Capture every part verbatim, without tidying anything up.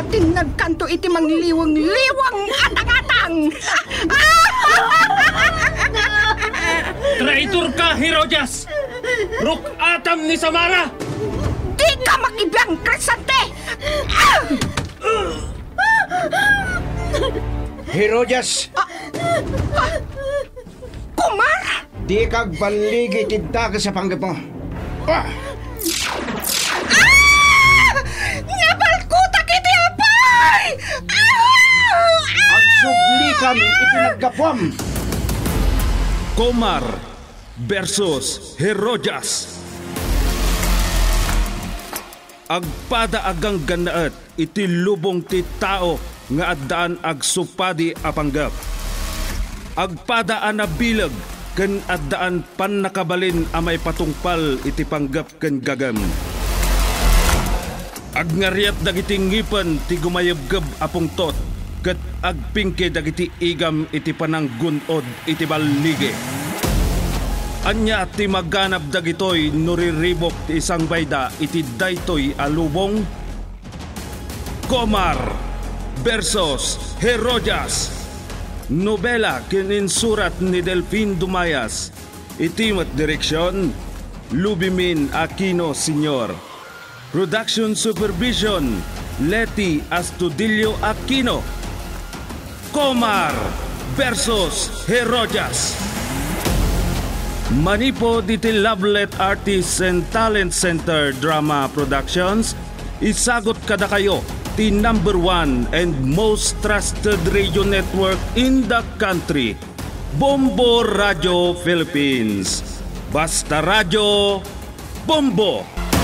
atin nagkanto iti mangliwang-liwang atang-atang. Traitor ka, Herodias! Ruk-atam ni Samara! Di ka makibiyang, Crisante! Herodias! Kumar! Di kag baligi tinda ka sa panggap mo. Ah! Nabalkuta kiti apay! Ang sublikan itinagkapwam! Comar versus Herodias. Agpada agang ganaat iti lubong ti tao nga addaan ag supadi a panggap. Agpada a nabilag ken addaan pan nakabalin a may patungpal iti panggap ken gagam. Agnariat dagiti ngipan ti gumayabgab a pungtot ket agpingke dagiti igam iti pananggunod iti ballige. Anya ti maganap dagitoy nuriribok ti isang bayda iti daytoy alubong. Comar versus Herodias. Nobela kininsurat ni Delfin Dumayas. Itimat direksyon Lubimin Aquino Senior. Production Supervision Leti Astudillo Aquino. Comar versus Herodias. Manipo diti Lovelet Artists and Talent Center Drama Productions, isagot kada kayo ti number one and most trusted radio network in the country, Bombo Radio Philippines. Basta Radio, Bombo!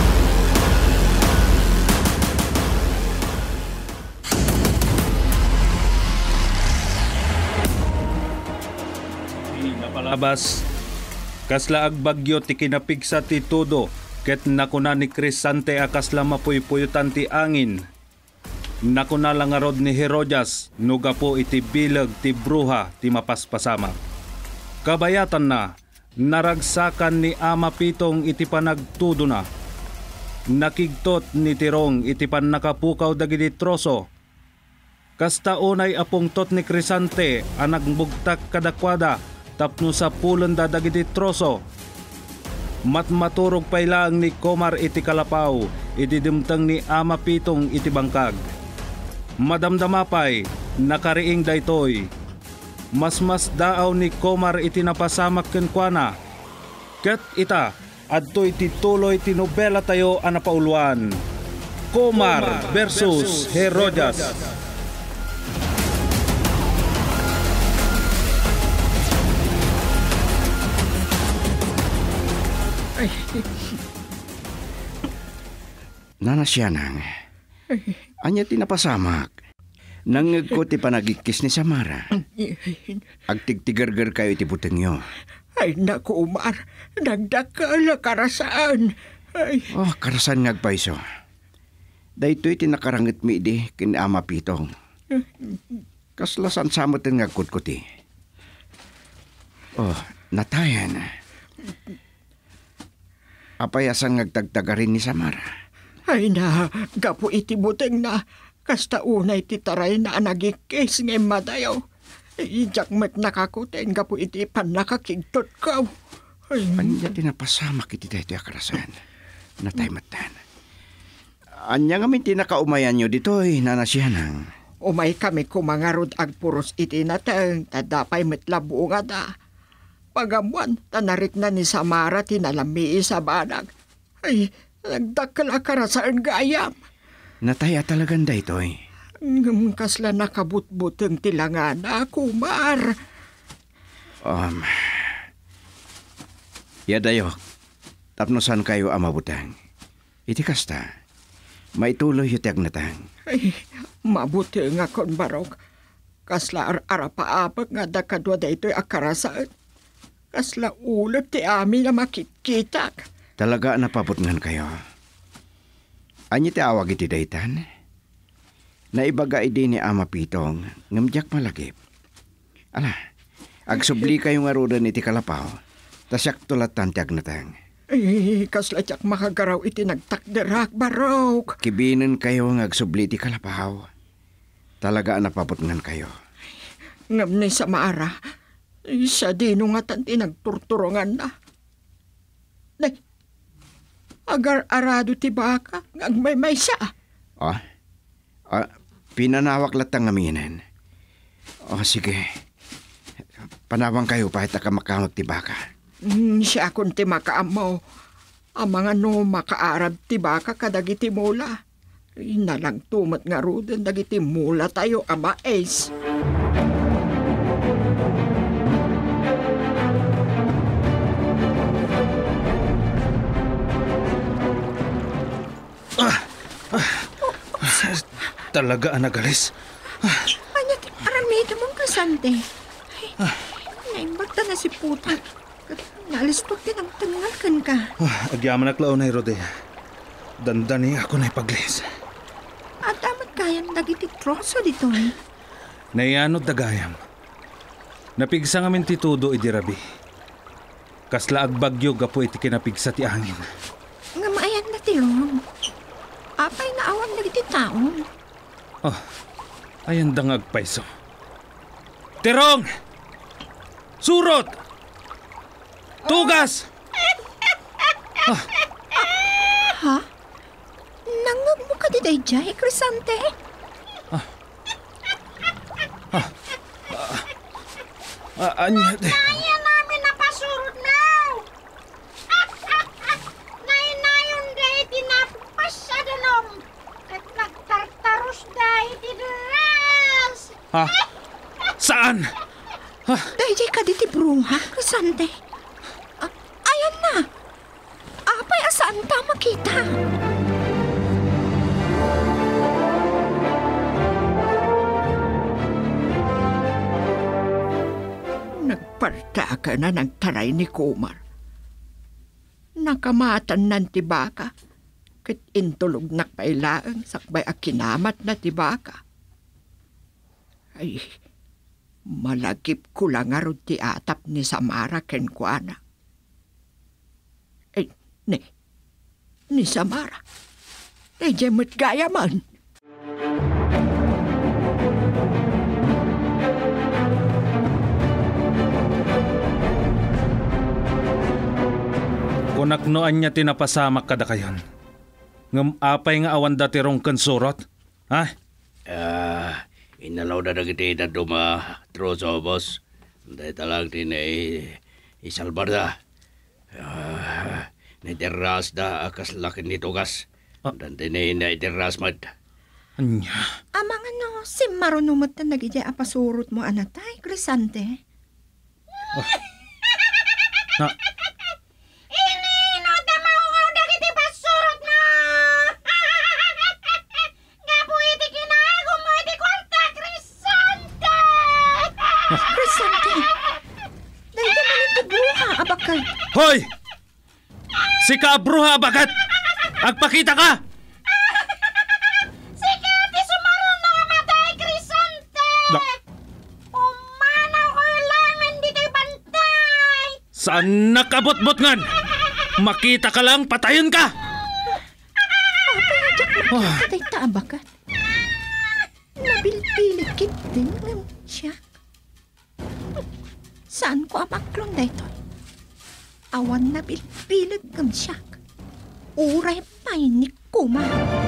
Napalabas, kasla ag bagyo ti kinapigsa ti todo, ket nakuna ni Crisante akasla mapuypuyutan ti angin. Nakuna lang arod ni Herodias, nuga po iti bilag ti bruha ti mapaspasama. Kabayatan na, naragsakan ni Ama Pitong iti panagtudo na. Nakigtot ni Tirong iti pan nakapukaw dagiti troso. Kasta unay apungtot ni Crisante anag bugtak kadakwada tapno sa pulon da dagiti troso. Matmaturog pay lang ni Comar iti kalapaw, ididimtang ni Ama Pitong iti bangkag. Madamdamapay, nakariing daytoy. Mas-mas daaw ni Comar iti napasamak kenkwana. Ket ita, adtoy tituloy ti nobela tayo anapauluan. Comar versus Herodias. Nanasyanang, anya tinapasamak. Nangag ko ti panagikis ni Samara. Agtigtigargar kayo iti buteng nyo. Ay, naku, Umar. Nagdakala karasaan. Ay. Oh, karasaan ngagpaiso. Dahito iti nakarangit mi di kin Ama Pitong. Kaslasan samot ang ngagkutkuti. Oh, natayan. Apayasan ngagtagtagarin ni Samara. Ay na, gapo iti buteng na. Kasta unay ti taray na nagikis ng madayaw. Ijak met nakakuten gapo iti pan nakakigtot ka. Ay. Anya tinapasamak iti dahito akarasan. Natay matan. Anya nga min tinakaumayan nyo dito'y nanasyanang. Umay kami kumangarod agpuros iti natang tadapay metlabu nga da. Pagamuan, tanarik na ni Samara tinalami sa banag. Ay, nagdakala karasaan gayam. Nataya talagang daytoy. Ngam kasla nakabutbuteng tilangan na, Kumar. Um, Yadayok, tapnosan kayo amabutang. Iti kasta, maituloy yutag natang. Ay, mabuti nga kon barok. Kasla ar-arapa-apak nga dakadwa daytoy akarasaan. Kasla ulot ti amin na makikitak. Talaga napabutngan kayo. Anya ti awag iti daytan? Naibaga idi ni Ama Pitong, ngamjak malagip. Ala, agsubli kayo nga rodan iti kalapaw, tasyak tulatan tiag natang. Ay, kaslatyak makagaraw iti nagtakderak barok. Kibinan kayo ngagsubli ti kalapaw. Talaga napabutngan kayo. Ngam ni sa maara, isa dino nga tanti nagturturongan na. Nay, agar arado ti baka, ngag may may siya. Oh, oh pinanawak latang aminin. Oh, sige. Panawang kayo pa ita ka makamag ti baka. Mm, siya kung ti makaamaw. Ang mga no makaarab ti baka kadagiti mula. Inalang tumat nga rudan dagiti mula tayo ama Ace. Ah, ah, ah, talaga anagalis. Anya ti paramito mong kasante. Ay, naimbagta na si puta. Nalistok din ang tangalkan ka. Ah, agyaman na klaw na Rode. Dandani ako na ipaglis. At damat kayang dagiti troso dito eh. Nayanod dagayam. Napigsa ngamin ti tudo idirabi. Kasla agbagyo gapo iti kinapigsa ti angin. Nga maayan na tilong. Apay nga awan dagiti taon. Oh, ayan dang agpaiso. Terong! Surot! Tugas! Ah, Ha? Nangag mo ka di dayjay, Crisante? ah, anya de. Kaya namin napasurot na. Nainayon dahi tinapas sa danom. At nagtartaros dahi tiduras. Ha? Saan? Dayjay ka di ti bruha, Crisante? Ah, ayan na. Apay asaan ta makita? Nagparta ka na ng taray ni Kumar. Nakamatan ng tibaka. Kit intulog na pailaang sakbay a kinamat na tibaka. Ay, malagip ko lang nga ron ti atap ni Samara kenkwana. Ay, ni, ni Samara. Ay, jemot gaya man. Kunaknoan niya tinapasamak kada kayon. Ngam apay nga awan dati rong kansurot. Ha? Ah, inalaw na nagiti na duma, troso, boss. Dahil talang din ay isalbar da. Ah, nitiras da akas laki ni tugas. Ah. Dan din ay naitiras mat. Anya. Amang ano, si marunumot na nagijay apasurot mo anatay, Crisante? Na, Inino tamaw dagiti pasurot na. Gapu iti kinago mo iti kwarta, Crisante. Crisante! Dayjay man iti bruha, abakal. hoy! Si Kabruha bagat! Agpakita ka! Sige, ti sumaron na nga matay, Crisante. Da, Umanaw ko langan dito'y bantay. saan nakabot-bot ngan? Makita ka lang, patayin ka! Apay nga dyak makikita ta abakat. Nabilpilit kit din ng siya. Saan ko amaklong dayto? Awan nabilpilit ng siya. Uray pa'y ni Kuma.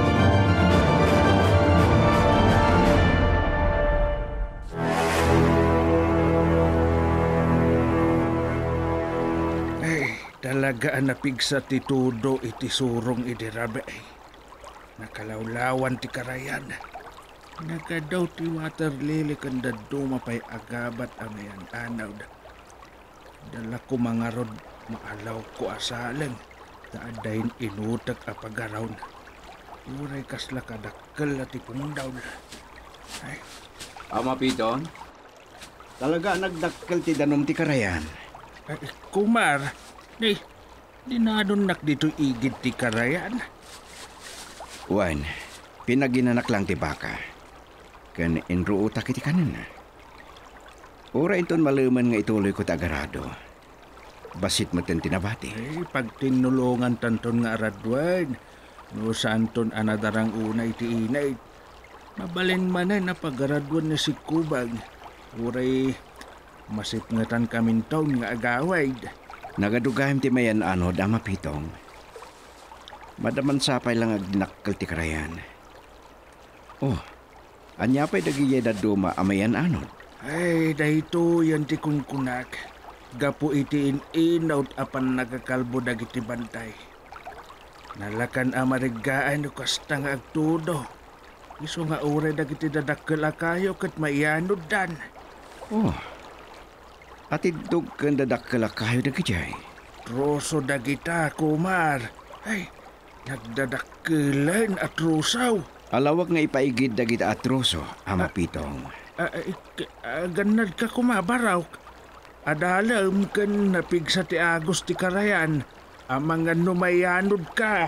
Ay, talaga ang napigsa ti tudo iti surong idirabe. Nakalawlawan ti karayan. Nagadaw ti water lily kanda dumapay agabat amayan anaw. Dala ko mga rod maalaw ko asalan. Daadayin inutak apagaraw na. Uray kasla kadakkel at ipundaw na. Ay, Ama Piton, talaga nagdakkel ti danom ti karayan. ay Kumar, di, dinadon nak dito igid ti karayan. Wan, pinaginanak lang ti baka. Kan enruuta kiti kanan. Ura inton maluman nga ituloy ko tagarado. basit mo ten tinabati. Ay, pag tinulungan tanton nga aradwan, no saan ton anadarang unay ti inay. Mabalin man na pag-aradwan na si Kubag. Uray, masipngatan kamin taon nga agaway. Nagadugahim ti mayan anod, Ama Pitong. Madaman sapay lang agdinakkel ti karayan. Oh, anya pa'y dagiyay da duma amayan anod. Ay, dahito yan ti kunkunak. Gapo iti in-inaut apan nagakalbo dagiti bantay. Nalakan amarigaan o kasta nga agtudo. Iso nga ure dagiti dadakkel akayo ket maianod dan. Oh, atidog kang dadakkel akayo dagijay. Troso dagita, kumar. Ay, nagdadakkelan at rosaw. Alawag nga ipaigid dagita atroso, Ama Pitong. Ah, ay, k- ah, ganad ka kumabaraw. Adalam kan napigsa ti Agos ti Karayan. Amang nga numayanod ka.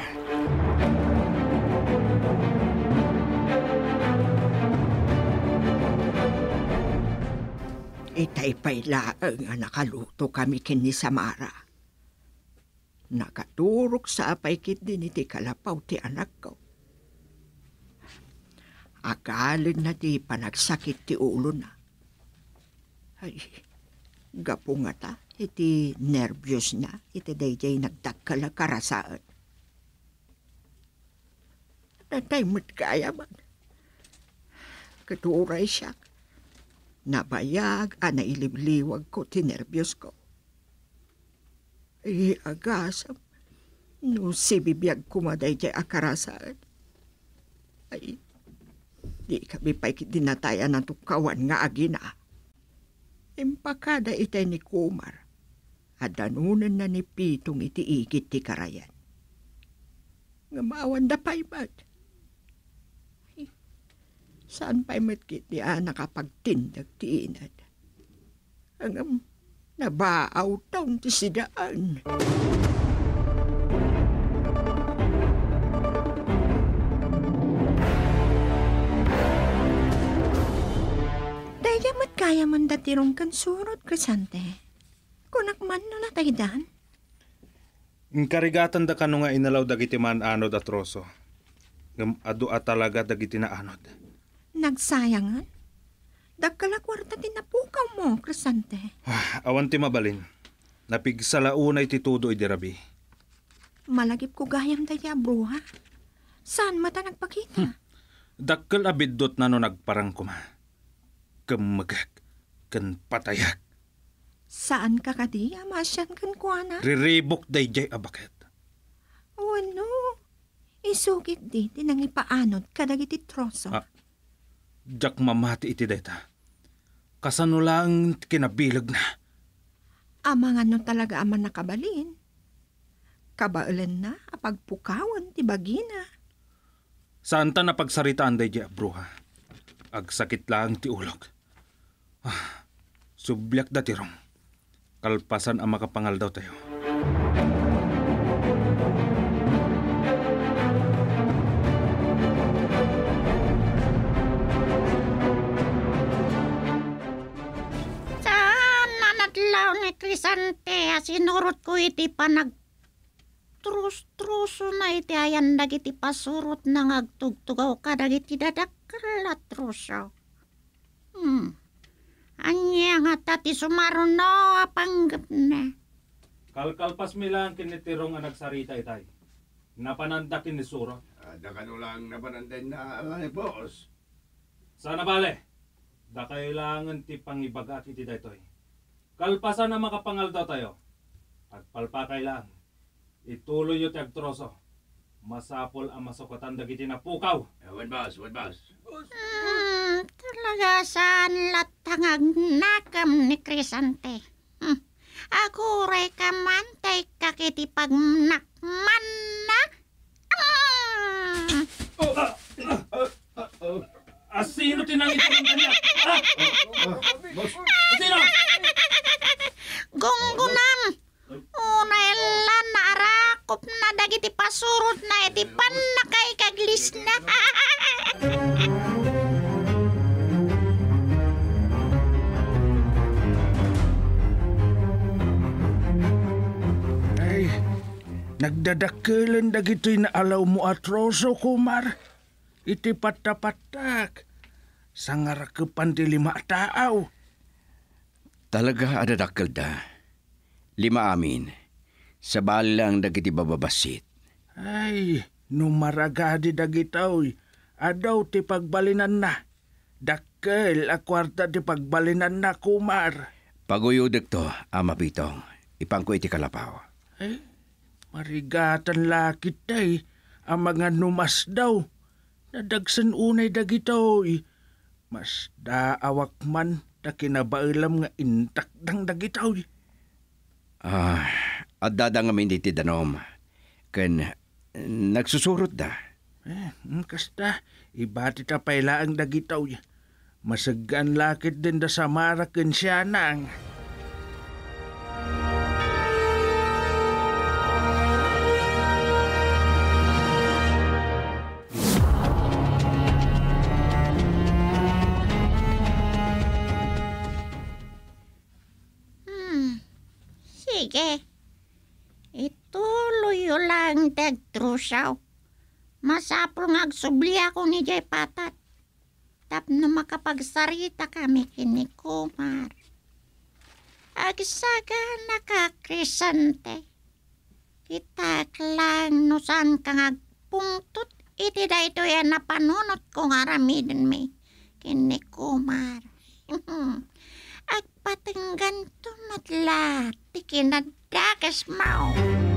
Itay pa'y laang nga nakaluto kami kini Samara. Nakaturok sa apay kit din iti kalapaw ti anak ko. Agalin na di panagsakit ti ulo na. Ay, gapo nga ta, iti nervyos na, iti dayjay nagdagkala karasaan. Natay mo't kaya man. Katuray siya. Nabayag, ana ilibliwag ko, tinervyos ko. Ay, agasam. No si bibiyag kumaday jay akarasaan. Ay, di kami pa'y dinatayan ng tukawan nga agina. Impakada itay ni Kumar. Adanunan na ni Pitong iti igit ti Karayan. Nga maawan da pa'y ba't? Saan pa'y matkit ni Ana kapagtindag ti inad? Hanggang nabaaw taon ti sidaan. Dahil mat kaya man datirong kan surot, Crisante. Kunak man no nataydan. Karigatan da kano nga inalaw dagiti man anod at roso. Ngam adu at talaga dagiti na anod. Nagsayangan? Dagkalakwarta tinapukaw mo, Crisante. Ah, awan ti mabalin. Napigsalaunay ti tudo idirabi. Malagip ko gayam daya, bruha. Saan mata nagpakita? Hmm. Dakkel abiddot na no nagparang kuma. Kamagak, kan patayak. Saan ka kadi, amasyan kan kuana? Riribok day jay abaket. Wano, isugit di, tinang ipaanod kadagiti troso. Ah, jak mamati iti deta. Kasano lang kinabilag na. Amang ano talaga aman nakabalin. Kabaulan na, apagpukawan, ti bagina. Saan ta napagsaritaan day jay bruha? Agsakit lang ti ulog. Ah, subyak da tirong. Kalpasan ang makapangal daw tayo. Saan nanadlaw ni Crisante, sinurot ko iti panag trus-truso na iti ayan dagiti pasurot na ngagtugtugaw ka dagiti dadakkel at truso. Hmm. Anya nga tati sumaron no apanggap na. Kalkalpas mi lang kinitirong ang nagsarita itay. Napanandakin ni Suro. Ada ka lang napananday na alay, boss. Sana bale. Da kailangan ti pangibagat iti daytoy. Kalpasan na makapangal daw tayo. At palpakay lang. Ituloy yo ti agtroso. Masapol ang masukatan dagiti na pukaw. Uh, what boss, what boss? Hmm, talaga saan latangag nakam ni Crisante. Hmm. Ako ray kamantay kakiti pagnakman na. Hmm. Ah, sino tinangit ko ng kanya? Ah! Sino? Gunggunam. Unay lan naarakop na dagiti pasurot na iti panakay kaglis na. Nagdadakilan dagito'y na alaw mo atroso, kumar. Iti patapatak. Sangarakepan ti lima taaw. Talaga adadakkel da. Lima amin. Sa balang dagiti bababasit. Ay, numaragadi dagitaw. Adaw ti pagbalinan na. Dakkel a kwarta ti pagbalinan na, kumar. Paguyudag to, Ama Pitong. Ipangko iti kalapaw. Ay, marigatan lakit day. Ang mga numas daw. Nadagsan unay dagitaw. Mas daawak man na kinabailam nga intakdang dagitaw. Ah, at dadang amin iti danom. Ken, nagsusurot da. Eh, kasta, ibati ta payla ang dagitaw. Masagan lakit din da samara ken siya nang. Sige. Ituloy yun lang dagtrusaw. Masapro nga agsubli ako ni Jay Patat. Tapno makapagsarita kami kini Kumar. Agsaga nakakrisante. Kita lang nusan kang agpungtot. Iti da ito yan napanunot kong aramidin mi kini Kumar. Agpatenggan tumatla. Tikinadagas mau.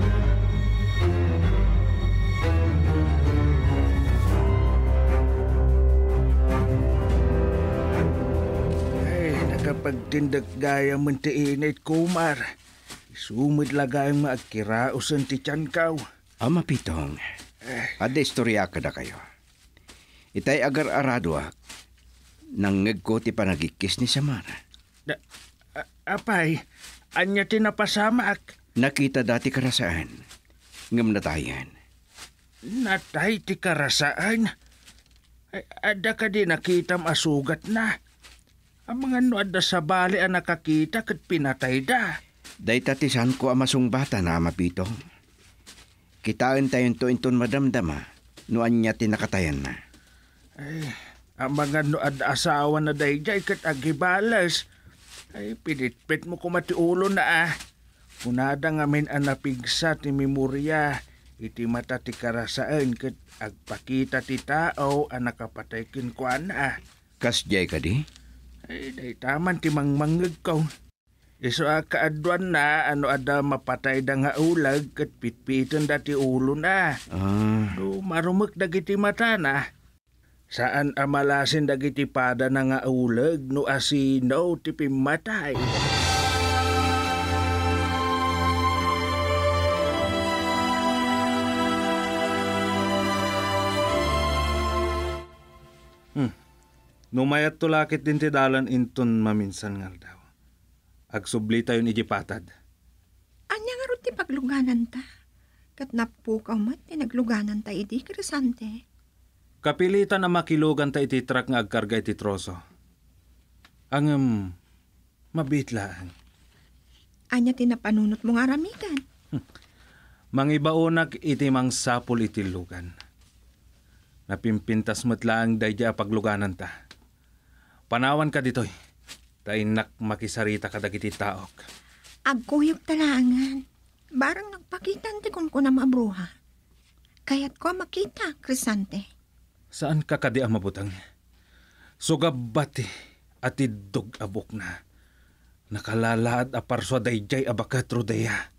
Nakapagtindak gaya man ti init, Kumar. Isumid lagay maagkiraos ang ti tiyankaw. Ama Pitong, ada istorya ka da kayo. Itay agar aradwa, nangeg ko ti panagikis ni Samara. Da, a- apay, anya tinapasamak. Nakita dati karasaan, ngam natayan. Natay ti karasaan. Ay, ada ka di nakita masugat na. Ang mga nuada sa bali ang nakakita kat pinatay da. Day tatisan ko amasong bata na Ama Pitong. Kitaan tayon to inton madamdama, noan niya tinakatayan na. Ay, ang mga nuada asawa na dayjay kat agibalas. Ay, pinitpit mo kumatiulo na ah. Kunada nga min ang napigsa ti memorya. Iti mata ti karasaan kat agpakita ti tao ang nakapatay kinkwan ah. Kasjay ka di? Ay, day taman ti mangmangag ko. Iso a kaadwan na ano ada mapatay da nga ulag kat pitpitan dati ulo na. Ah, No, marumok dagiti mata na. Saan amalasin dagiti pada na nga ulag no asino ti pimatay. Numayat to lakit din ti dalan inton maminsan nga daw. Agsubli tayo ni Jipatad. Anya nga ron ti pagluganan ta. Kat napukaw mat ti nagluganan ta idi Crisante. Kapilitan na makilugan ta iti truck nga agkarga iti troso. Ang um, mabitlaan. Anya ti napanunot mo nga ramigan. Mangibaunak iti mang sapul iti lugan. Napimpintas matlaang dayja pagluganan ta. Panawan ka ditoy. Tainak makisarita ka dagiti taok. Agkuyog talangan. Barang nagpakitan ti kun ko na mabruha. Kaya't ko makita, Crisante. Saan ka kadi ang mabutang? Sugabati at idog abok na. Nakalalaad a parso dayjay abakat rodea.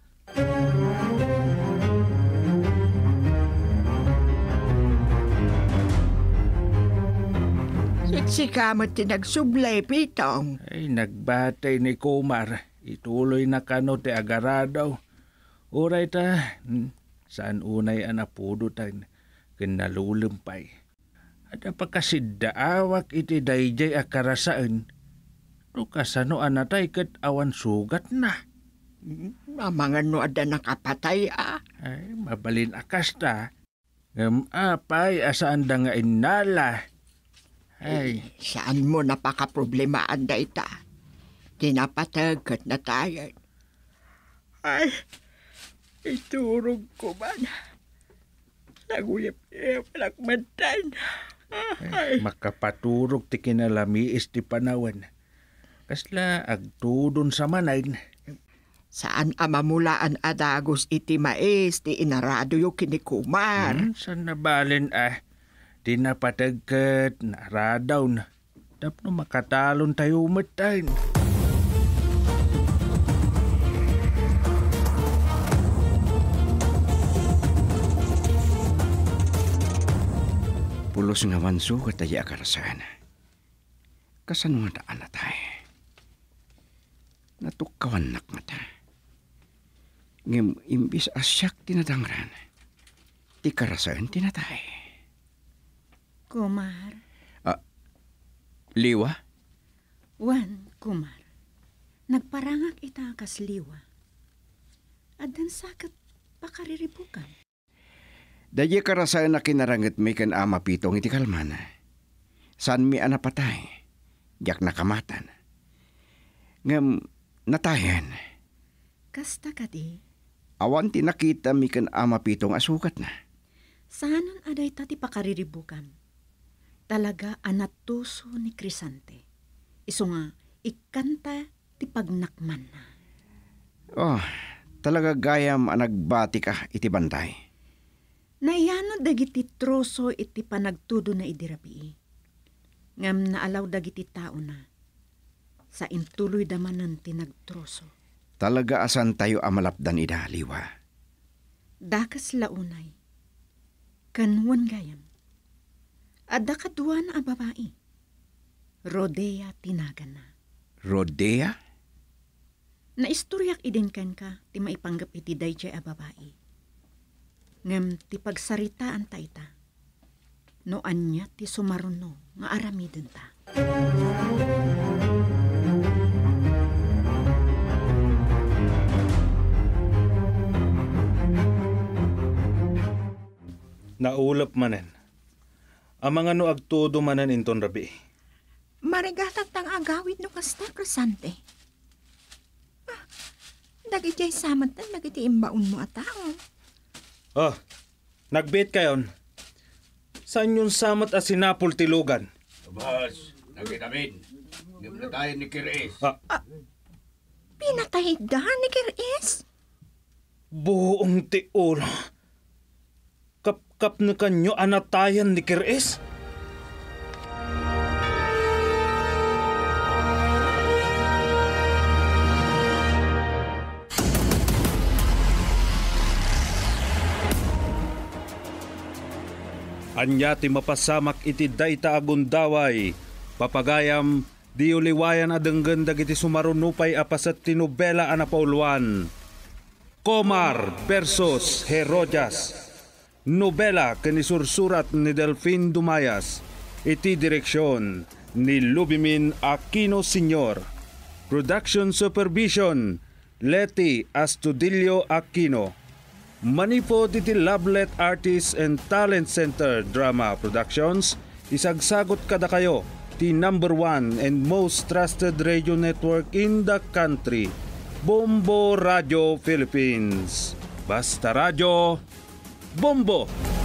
Si kamot ti nagsublay, Pitong. Ay, nagbatay ni Kumar. Ituloy na kano ti agaradaw. Uray ta, hmm, saan unay anapudo tayo kinalulumpay. At apakasiddaawak iti dayjay akarasaan. No kasano anatay kat awan sugat na. Ang mga no ada nakapatay ah. Ay, mabalin akas ta. Ngam apay asaan da nga inala. Ay, Saan mo napakaproblemaan da ita? Tinapatagkat na tayo. Ay, Iturog ko man. Naguyap-iyap nagmantan. Ay, makapaturog ti kinalamiis ti panawan. Kasla agtudon sa manay. Saan amamulaan adagos iti mais ti inarado yu kinikumar. Hmm, saan nabalin ah? Di napatagkat, naradaw na. Tapno makatalon tayo umatayin. Pulos nga wanso kataya karasan. Kasano nga daan na tayo? Natukawan nak mata. Ngem imbis asyak tinadangran. Ti karasan tinatay. Kumar. Ah, liwa? Wan, Kumar. Nagparangak ita kas liwa. Adan sakit pakariribukan. Daya karasan na kinarangat may kan ama pitong iti kalman. Saan mi anapatay? Yak nakamatan. Ngem natayan. Kasta ka di. Awan ti nakita mi kan ama pitong asukat na. Saanon aday tati pakariribukan. Talaga anatuso ni Crisante. Iso nga, ikanta ti pagnakman na. Oh, talaga gayam ang nagbati ka iti bantay. Nayano dagiti troso iti panagtudo na idirapi. Ngam naalaw dagiti tao na. Sa intuloy damanan ti nagtroso. Talaga asan tayo amalapdan ida, liwa. Dakas launay. Kanwan gayam. Adda kadwa na a babae. Rodea tinagan na. Rodea? Naistoryak idinkan ka ti maipanggap iti dayjay a babae. Ngem ti pagsaritaan ta ita. No anya ti sumaruno nga aramiden ta. Naulap manen. Ang mga no agtudo manen inton rabi. Marigatag tang agawid no kasta Crisante. Ah, dagiti samat na dagiti imbaon mo a tao. Oh, nagbit kayon. Saan yung samat a sinapol tilugan? Boss, naginamin. Gimnatayan ni Kiris. Ah, Pinatay da ni Kiris? buong tiol. Kap-kap na kanyo anatayan ni Kiris? Anya ti mapasamak iti dayta agundaway, papagayam di uliwayan adenggen dagiti sumarunupay apasat ti nobela a napauluan. Comar versus Herodias. Nobela kanisursurat ni Delfin Dumayas. Iti direksyon ni Lubimin Aquino Senior Production Supervision Leti Astudillo Aquino. Manipo diti Lablet Artists and Talent Center Drama Productions, isagsagot kada kayo ti number one and most trusted radio network in the country, Bombo Radio Philippines. Basta Radio, Bombo!